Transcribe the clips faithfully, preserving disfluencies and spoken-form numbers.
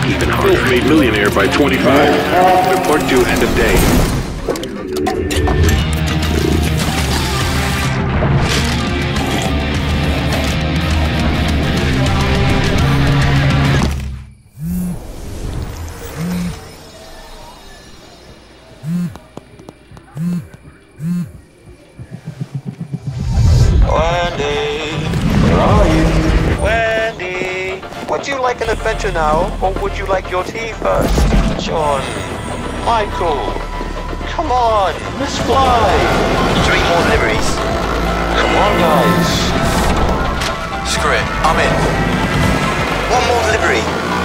Even self-made millionaire by twenty-five. Report due end of day. Would you like an adventure now, or would you like your tea first? John, Michael, come on, let's fly. Three more deliveries. Come on, guys. Screw it, I'm in. One more delivery.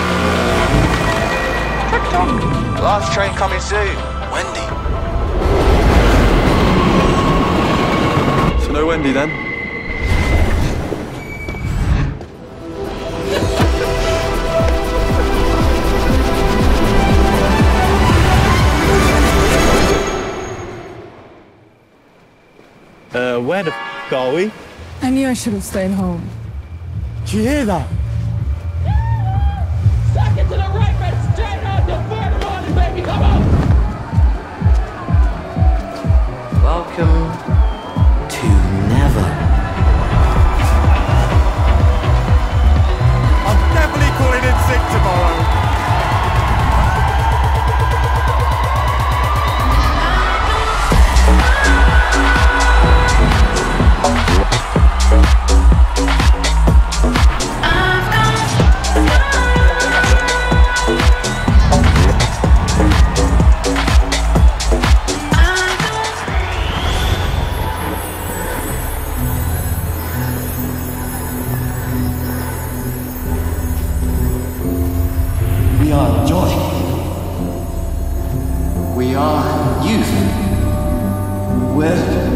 Last train coming soon. Wendy. So no Wendy then? Uh, where the f*** are we? I knew I should have stayed home. Did you hear that? Second to the right, man, straight on the third morning, baby, come on! Welcome to Never. I'm definitely calling in sick tomorrow. We are joy. We are youth. We're